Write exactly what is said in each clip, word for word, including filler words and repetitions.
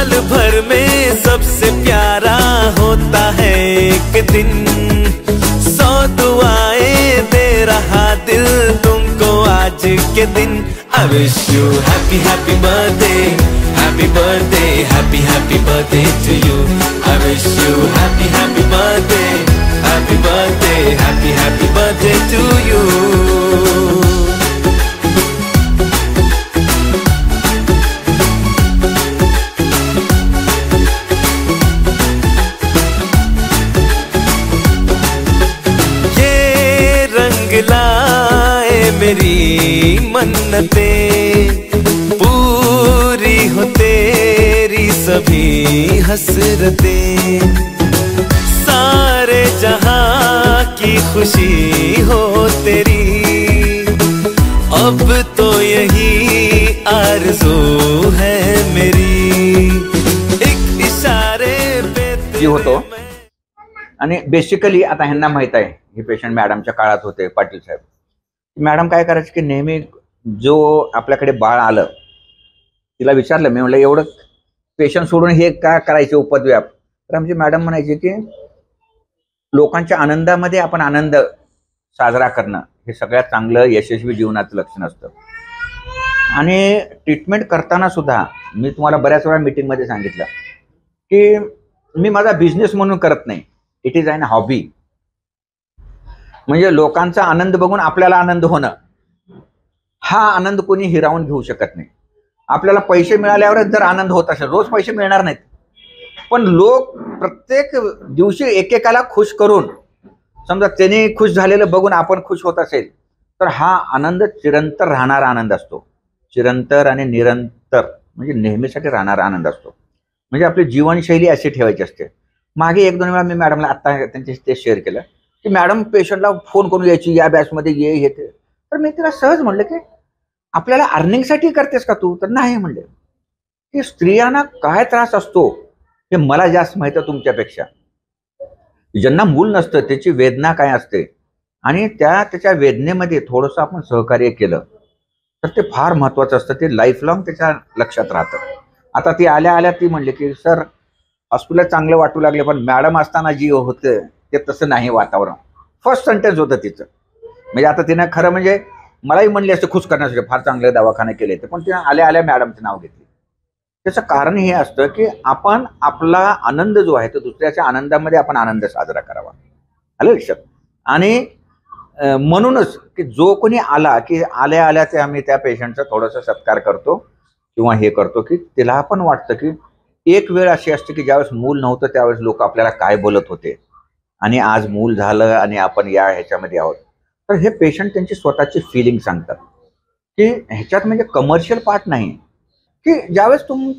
साल भर में सबसे प्यारा होता है एक दिन, सौ दुआएं दे रहा दिल तुमको आज के दिन। I wish you happy happy birthday, happy birthday, happy happy birthday to you. I wish you happy happy birthday, happy birthday, happy happy birthday to you. मेरी मन्नतें पूरी हो तेरी सभी हसरतें, सारे जहां की खुशी हो तेरी, अब तो यही आरज़ू है मेरी, एक इशारे पे जी होतो। आणि बेसिकली आता ह्यांना माहित आहे, हे पेशंट मॅडमच्या काळात होते पाटील साहेब। मॅडम काय करायचे की नेहमी जो आपल्याकडे बाळ आलं तिला विचारलं, मी म्हटलं एवढं पेशंट सोडून हे का करायचे उपद्व्याप, तर आमची मॅडम म्हणायची की लोकांच्या आनंदामध्ये आपण आनंद साजरा करणं हे सगळ्यात चांगलं यशस्वी जीवनाचं लक्षण असतं। आणि ट्रीटमेंट करताना सुद्धा मी तुम्हाला बऱ्याच वेळा मीटिंगमध्ये सांगितलं की मी माझा बिझनेस म्हणून करत नाही, इट इज ॲन हॉबी। म्हणजे लोकांचा आनंद बघून आपल्याला आनंद होणं, हा आनंद कोणी हिरावून घेऊ शकत नाही। आपल्याला पैसे मिळाल्यावरच जर आनंद होत असेल, रोज पैसे मिळणार नाहीत, पण लोक प्रत्येक दिवशी एकेकाला खुश करून, समजा त्याने खुश झालेलं बघून आपण खुश होत असेल तर हा आनंद चिरंतर राहणारा आनंद असतो। चिरंतर आणि निरंतर म्हणजे नेहमीसाठी राहणारा आनंद असतो। म्हणजे आपली जीवनशैली अशी ठेवायची असते। मागे एक दोन वेळा मी मॅडमला आता त्यांचे ते शेअर केलं की मॅडम पेशंटला फोन करून यायची, या बॅचमध्ये ये हे ते, तर मी तिला सहज म्हणलं की आपल्याला अर्निंगसाठी करतेस का तू, तर नाही म्हणले। की स्त्रियांना काय त्रास असतो हे मला जास्त माहिती आहे तुमच्यापेक्षा। ज्यांना मूल नसतं त्याची वेदना काय असते आणि त्या त्याच्या वेदनेमध्ये थोडंसं आपण सहकार्य केलं तर ते फार महत्त्वाचं असतं, ते लाईफ लॉंग त्याच्या लक्षात राहतं। आता ती आल्या आल्या ती म्हणली की सर हॉस्पिटल चांगलं वाटू लागले, पण मॅडम असताना जी होतं ते तसं नाही वातावरण। फर्स्ट सेंटेन्स होतं तिचं। म्हणजे आता तिनं खरं म्हणजे मलाही म्हणली असते खुश करण्यासाठी, फार चांगले दवाखाने केले ते, पण तिनं आल्या आल्या मॅडमचं नाव घेतलं। त्याचं कारण हे असतं की आपण आपला आनंद जो आहे तो दुसऱ्याच्या आनंदामध्ये आपण आनंद साजरा करावा, आलं लक्षात। आणि म्हणूनच की जो कोणी आला की आल्या आल्या ते आम्ही त्या पेशंटचा थोडासा सत्कार करतो किंवा हे करतो की तिला पण वाटतं की एक वेळ अशी असते की ज्यावेळेस मूल नव्हतं त्यावेळेस लोक आपल्याला काय बोलत होते आणि आज मूल झालं आणि आपण या ह्याच्यामध्ये आहोत। तर हे पेशंट त्यांची स्वतःची फिलिंग सांगतात की ह्याच्यात म्हणजे कमर्शियल पार्ट नाही, की ज्यावेळेस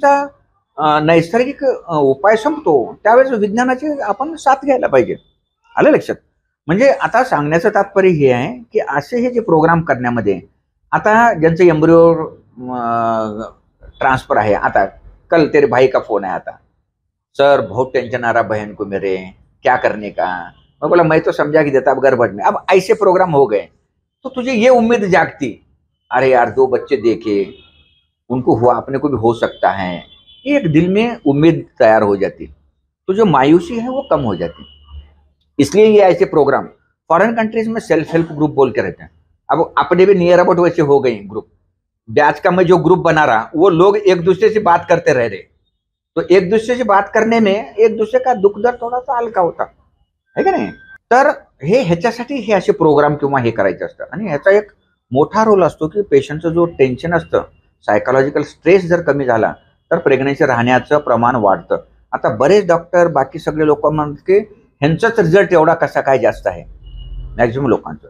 तुमचा नैसर्गिक उपाय संपतो त्यावेळेस विज्ञानाची आपण साथ घ्यायला पाहिजे, आलं लक्षात। म्हणजे आता सांगण्याचं तात्पर्य हे आहे की असे हे जे प्रोग्राम करण्यामध्ये आता ज्यांचं एम्ब्रिओ ट्रान्सफर आहे, आता कल तेरे भाई का फोन है, आता सर बहुत टेंशन आ रहा बहन को मेरे, क्या करने का। मैं बोला मैं तो समझा कि देता अब गड़बड़ में। अब ऐसे प्रोग्राम हो गए तो तुझे ये उम्मीद जागती, अरे यार दो बच्चे देखे, उनको हुआ, अपने को भी हो सकता है, एक दिल में उम्मीद तैयार हो जाती, तो जो मायूसी है वो कम हो जाती। इसलिए ये ऐसे प्रोग्राम फॉरेन कंट्रीज में सेल्फ हेल्प ग्रुप बोल के रहते हैं। अब अपने भी नियर अबाउट वैसे हो गए ग्रुप। बैच का मैं जो ग्रुप बना रहा वो लोग एक दूसरे से बात करते रह रहे, तो एक दूसरे से बात करने में एक दूसरे का दुख दर्द थोडासा हलका होता है का नाही। तर हे ह्याच्यासाठी हे असे प्रोग्राम किंवा हे करायचे असतं। आणि ह्याचा एक मोठा रोल असतो की पेशंटचं जो टेन्शन असतं, सायकोलॉजिकल स्ट्रेस जर कमी झाला तर प्रेग्नन्सी राहण्याचं प्रमाण वाढतं। आता बरेच डॉक्टर बाकी सगळे लोक म्हणतात की ह्यांचाच रिझल्ट एवढा कसा काय जास्त आहे मॅक्झिमम लोकांचं।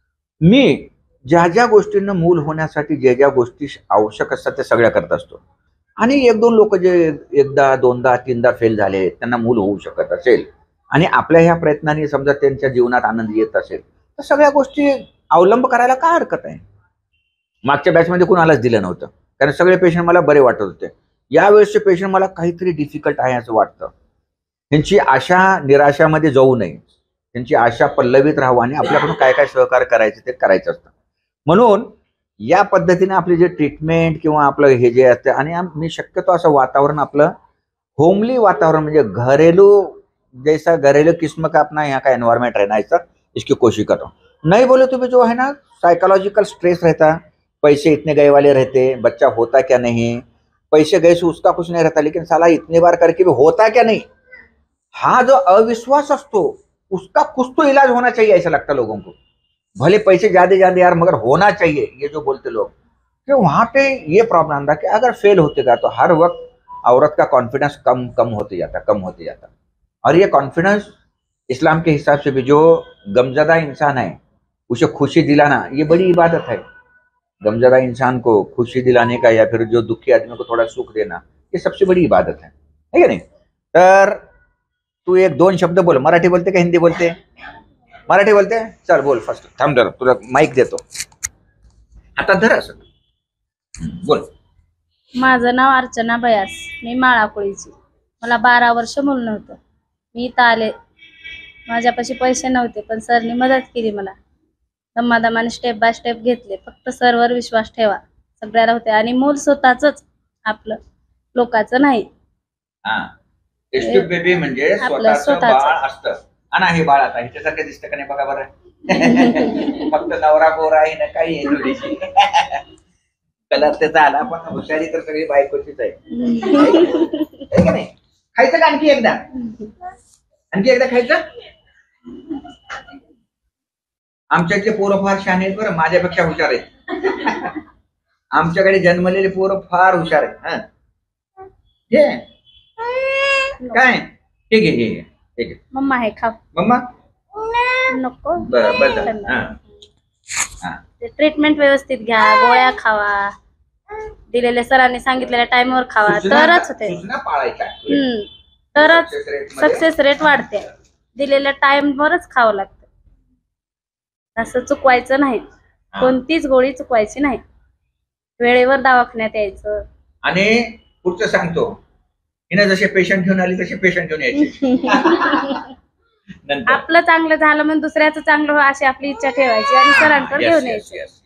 मी ज्या ज्या गोष्टींना मूल होण्यासाठी ज्या ज्या गोष्टी आवश्यक असतात त्या सगळ्या करत असतो। आणि एक दोन लोक जे एकदा दोनदा तीनदा फेल झाले त्यांना मूल होऊ शकत असेल आणि आपल्या ह्या प्रयत्नांनी समजा त्यांच्या जीवनात आनंद येत असेल तर सगळ्या गोष्टी अवलंब करायला काय हरकत आहे। मागच्या बॅचमध्ये कुणालाच दिलं नव्हतं कारण सगळे पेशंट मला बरे वाटत होते, यावेळेसचे पेशंट मला काहीतरी डिफिकल्ट आहे असं वाटतं। त्यांची आशा निराशामध्ये जाऊ नये, त्यांची आशा पल्लवीत राहावं आणि आपल्याकडून काय काय सहकार्य करायचं ते करायचं असतं। म्हणून या पद्धतीने आपले जे ट्रीटमेंट किंवा आपलं हे जे असतं, आणि मी शक्यतो असं वातावरण आपलं होमली वातावरण म्हणजे घरेलू, जैसा घरेलू किस्म का अपना यहाँ का एनवायरमेंट रहना, ऐसा इसकी कोशिश कर रहा हूँ। नहीं बोले तो भी जो है ना साइकोलॉजिकल स्ट्रेस रहता, पैसे इतने गए वाले रहते, बच्चा होता क्या नहीं, पैसे गए से उसका कुछ नहीं रहता, लेकिन साला इतनी बार करके भी होता क्या नहीं, हा जो अविश्वास असतो उसका कुछ तो इलाज होना चाहिए, ऐसा लगता लोगों को। भले पैसे ज्यादा ज्यादा यार, मगर होना चाहिए, ये जो बोलते लोग। कि वहां पे ये प्रॉब्लम था कि अगर फेल होतेगा तो हर वक्त औरत का कॉन्फिडेंस कम कम होते जाता कम होते जाता और ये कॉन्फिडेंस इस्लाम के हिसाब से भी जो गमजदा इंसान है उसे खुशी दिलाना ये बड़ी इबादत है। गमजदा इंसान को खुशी दिलाने का या फिर जो दुखी आदमी को थोड़ा सुख देना ये सबसे बड़ी इबादत है, है का नाही? तर तू एक दोन शब्द बोल, मराठी बोलते का हिंदी बोलते? मराठी बोलते? चल बोल फर्स्ट, थांब जरा तुला माईक देतो, आता धर असं बोल. माझं नाव अर्चना बयास, मी माळाकोळीची. मला बारा वर्ष मूल नव्हतं. मी इथं आले, माझ्यापाशी पैसे नव्हते, पण सरनी मदत केली मला. दमादमाने स्टेप बाय स्टेप घेतले. फक्त सरवर विश्वास ठेवा, सगळ्याला होते. आणि मूल स्वतःच आपलं, लोकांचं नाही. हा, टेस्ट बेबी म्हणजे आपलं स्वतःचं स्वतःचं. बाळ असतं. आणि हे बाळ आता ह्याच्यासारखं दिसतं का नाही बघा बरं. फक्त नवरा गोरा आहे ना, काही आहे थोडीशी कलर त्याचा आला, पण हुशारी तर सगळी बायकोचीच आहे, है का नाही? खायचं का आणखी एकदा? आणखी एकदा खायचं? आमच्यातले पोरं फार शहाणे आहेत बरं, माझ्यापेक्षा हुशार आहेत. आमच्याकडे जन्मलेले पोरं फार हुशार आहेत. हा घे काय, ठीक आहे घे ठीक आहे. मम्मा हे खा. मम्मा नको. बरं बरं. हा हा ट्रीटमेंट व्यवस्थित घ्या, गोळ्या खावा, दिलेल्या सरांनी सांगितलेल्या टाइमवर खावा, तरच होते. सूचना पाळायच्या. हम्म तरच Success rate मध्ये- सक्सेस रेट वाढते. दिलेल्या टाइमवरच खावं लागतं, असं चुकवायचं नाही. कोणतीच गोळी चुकवायची नाही. वेळेवर दवाखान्यात यायचं. आणि पुढचं सांगतो, हिनं जसे पेशंट घेऊन आली तसे पेशंट घेऊन यायचे. नंतर आपलं चांगलं झालं म्हणून दुसऱ्याचं चांगलं हो अशी आपली इच्छा ठेवायची आणि सरांकडे घेऊन Yes, yes, यायचं. yes.